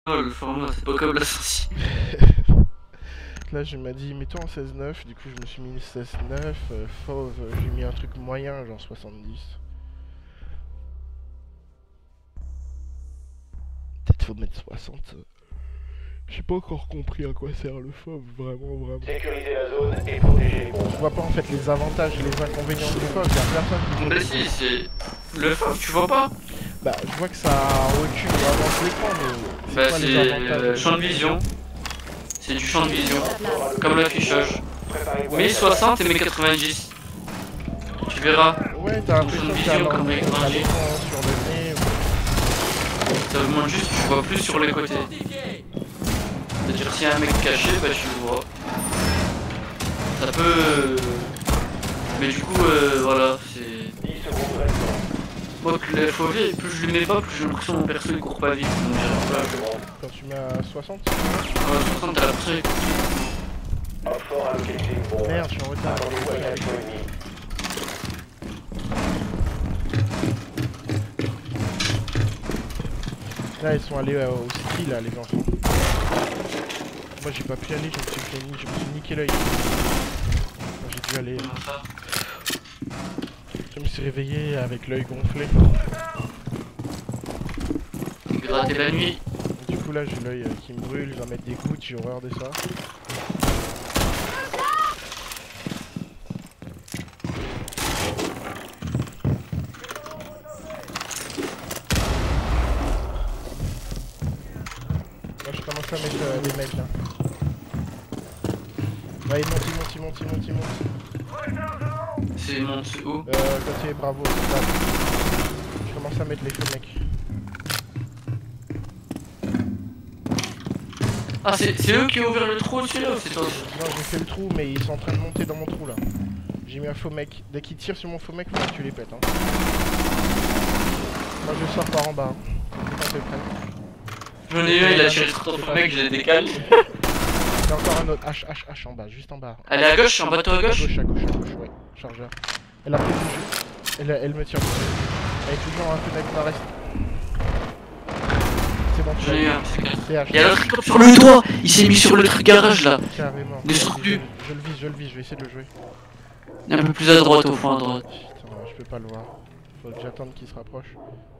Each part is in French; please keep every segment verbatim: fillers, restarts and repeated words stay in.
Oh, le format, c'est pas comme la sortie. Là, je m'a dit, mets-toi en seize neuf, du coup, je me suis mis seize neuf. Euh, fauve, euh, j'ai mis un truc moyen, genre soixante-dix. Peut-être faut mettre soixante. J'ai pas encore compris à quoi sert le fauve, vraiment, vraiment. Sécuriser la zone et protéger les bombes. Je vois pas en fait les avantages et les inconvénients du fauve, y'a personne qui Bah si, c'est... Le fauve, tu vois pas? Bah, je vois que ça recule ou avance l'écran, mais... Bah quoi, les c'est avantages euh, champ de vision. C'est du champ de vision, comme l'affichage. Mets soixante et mets quatre-vingt-dix. Tu verras. Ouais, t'as Ton champ l'impression de que vision t'as comme l'en- avec t'as un G. l'écran sur le nez. ou- Ça augmente juste, tu vois plus sur les côtés. C'est-à-dire s'il y a un mec caché, bah tu le vois. Ça peut... Mais du coup, euh, voilà, c'est... dix secondes restantes. Moi, que les fauves, plus je les mets pas, plus j'ai l'impression que mon perso il court pas vite. Donc j'arrive pas. Quand tu mets à soixante. Ouais, soixante, t'as l'impression qu'il court vite. Un fort a localisé une bombe. Merde, je suis en retard. Attendez-vous à une action ennemie. Là, ils sont allés euh, au ski, là, les enfants. Moi, j'ai pas pu y aller, je me suis fait ni- je me suis niqué l'œil. Moi, j'ai dû aller. Comment ça? Je me suis réveillé avec l'œil gonflé. Gratter la nuit. Du coup, là, j'ai l'œil euh, qui me brûle, je dois mettre des gouttes, j'ai horreur de ça. Moi, je commence à mettre euh, des mecs là. Ouais, il monte, il monte, il monte, il monte, il monte. C'est mon où? Euh, côté bravo, là. Je commence à mettre les feux mecs. Ah, c'est c'est eux qui ont ouvert le trou au-dessus là ou c'est toi? Non, j'ai fait le trou, mais ils sont en train de monter dans mon trou là. J'ai mis un faux mec. Dès qu'ils tirent sur mon faux mec, faut que tu les pètes. Hein. Moi, je sors par en bas. Hein. Quand t'es prêt. J'en ai eu un, il a tiré sur ton mec, je les décale. Il y a encore un autre. H, H, H en bas, juste en bas. Elle est à gauche, en bas de toi à À gauche? gauche, à gauche, à gauche, ouais. Chargeur. Elle a fait du jeu. Elle, elle me tire dessus. Elle est toujours un peu mec dans reste. C'est bon, tu J'en ai eu l'as un, c'est clair. T H. Il y a l'autre qui tombe sur le toit. Il s'est mis sur le truc garage là. Carrément. Ne saute Je, plus. je le vise, je le vise, je vais essayer de le jouer. Un peu plus à droite, au fond à droite. Putain, je peux pas le voir. Faut que j'attende qu'il se rapproche.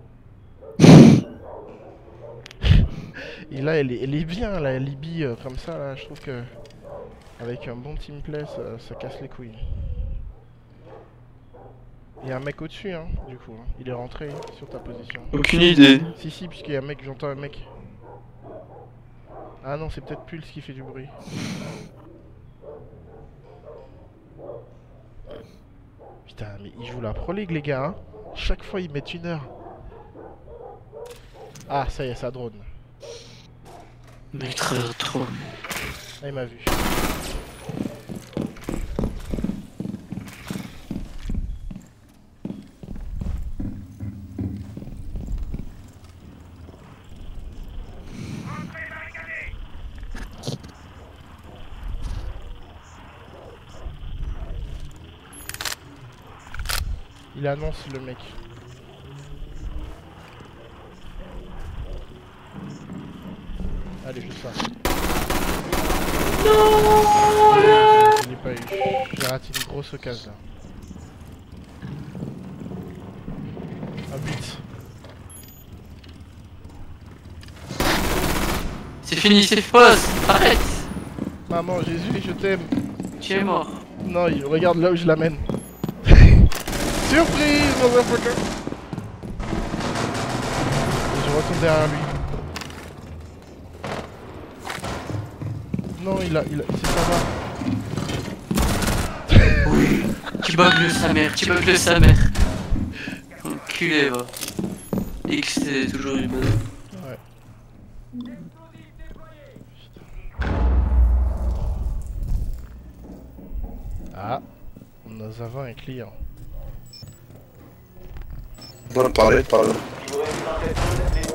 Et là, elle est, elle est bien, là, Libye, euh, comme ça, là, je trouve que... Avec un bon teamplay, ça, ça casse les couilles. Il y a un mec au-dessus, hein, du coup. Hein. Il est rentré sur ta position. Aucune idée. Si, si, puisqu'il y a un mec, j'entends un mec. Ah non, c'est peut-être Pulse qui fait du bruit. Putain, mais ils jouent la Pro League, les gars, hein. Chaque fois, ils mettent une heure. Ah, ça y est, ça drone. Mec, très trop. Ah, il m'a vu. Il annonce le mec. Allez, je sors. Non, je l'ai pas eu. J'ai raté une grosse occasion. Un but. C'est fini, c'est fausse. Arrête. Maman, Jésus, je t'aime. Tu es mort. Non, il regarde là où je l'amène. Surprise, motherfucker. Et je retourne derrière lui. Non, il a... il a... c'est ça va. Oui. Tu bugs le sa mère, tu bugs le sa mère. Enculé, va. X, c'est toujours une bonne. Ouais. Ah, nous avons un client. On va parler, parle. Il vous reste vingt-sept secondes.